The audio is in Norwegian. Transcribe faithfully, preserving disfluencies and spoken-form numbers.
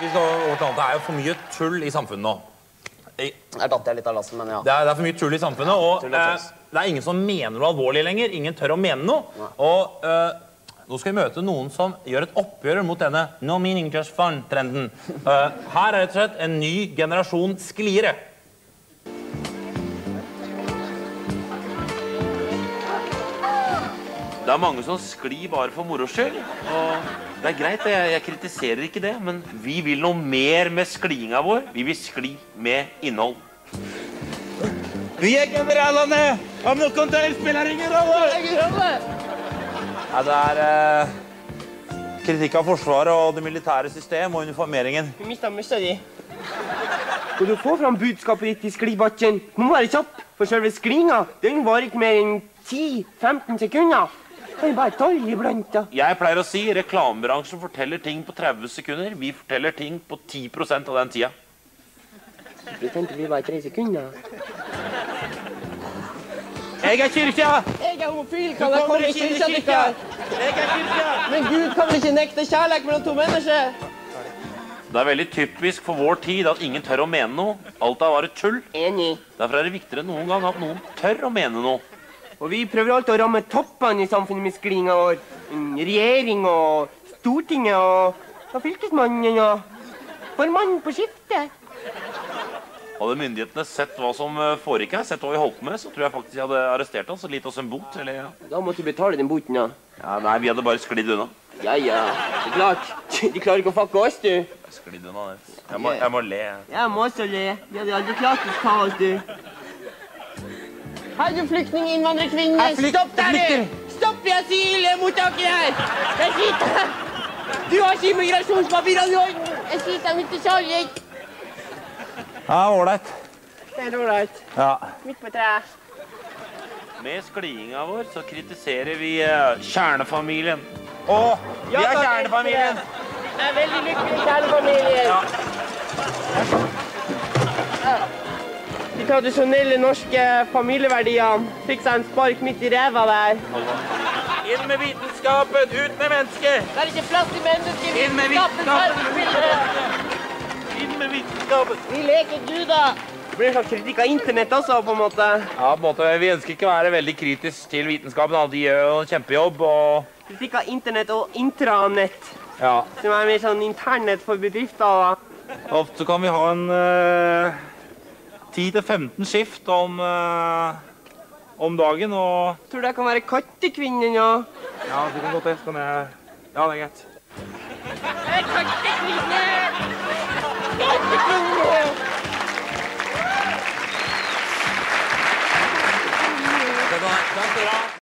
Vi skal over til annet. Det er jo for mye tull i samfunnet nå. Jeg datt jeg litt av lasset, men ja. Det er, det er for mye tull i samfunnet, og eh, det er ingen som mener noe alvorlig lenger. Ingen tør å mene noe. Og eh, nå skal vi møte noen som gjør et oppgjør mot denne no meaning just fun-trenden. Eh, her er rett og slett en ny generasjon skliere. Det er mange som sklir bare for moro skyld, og det er greit, jeg, jeg kritiserer ikke det, men vi vil noe mer med sklinga vår. Vi vil skli med innhold. Vi er generalene! Om noen tøy spiller ingen rolle! Ingen rolle! Ja, det er eh, kritikk av forsvaret og det militære system og uniformeringen. Vi mistet mye de. Skal du få fram budskapet ditt i sklibakken? Du må være kjapp, for selve sklinga, den var ikke mer enn ti til femten sekunder. Det er bare tolv iblant, da. Jeg pleier å si, reklamebransjen forteller ting på tretti sekunder. Vi forteller ting på ti prosent av den tida. Vi tenkte vi bare tre sekunder. Jeg er kyrkja! Jeg er homofil, kan jeg komme i kyrkja dykker? Jeg er kyrkja! Men Gud kan vel ikke nekte kjærlighet mellom to mennesker? Det er veldig typisk for vår tid at ingen tør å mene noe. Alt er bare tull. Enig. Derfor er det viktigere enn noen gang at noen tør å mene noe. Og vi prøver alltid å ramme toppene i samfunnet med sklinga vår. Regjering og Stortinget og, og fylkesmannen og formannen på skiftet. Hadde myndighetene sett hva som foregikk her, sett hva vi holdt med, så tror jeg faktisk de hadde arrestert oss og gitt oss en bot, eller ja. Da måtte du betale den boten, ja. Ja, nei, vi hadde bare sklidd unna. Ja, ja. Det er klart. De klarer ikke å fucke oss, du. Sklidd unna det. Jeg må, jeg må le. Jeg må også le. De hadde aldri klart å ta oss, du. Hei, du flyktning, innvandrerkvinne. Stopp der, du! Stopp i asylmottaket her! Jeg skyter! Du har ikke immigrasjonspapirene i orden! Jeg skyter dem ikke så litt. Ja, ålreit. Det er ålreit. Ja. Midt på treet. Med sklinga vår så kritiserer vi uh, kjernefamilien. Åh, vi er kjernefamilien! Jeg er veldig lykkelig i kjernefamilien. Ja. De tradisjonelle norske familieverdiene fikk seg en spark midt i ræva der. Inn med vitenskapen, ut med mennesket! Det er ikke plass til mennesker. Inn med vitenskapen! Inn med vitenskapen! Vi leker guder. Det blir en slags kritikk av internett også, på en måte. Ja, på en måte. Vi ønsker ikke å være veldig kritisk til vitenskapen. De gjør jo en kjempejobb, og... Kritikk av internett og intranett. Ja. Som er mer sånn internnett for bedrifter, da. Ofte kan vi ha en... Uh... ti til femten skift om, uh, om dagen, og... Tror du jeg kan være kattekvinnen, ja? Ja, du kan godt det. Kan jeg... Ja, det er greit. Jeg er kattekvinne! Kattekvinne! Det er bra.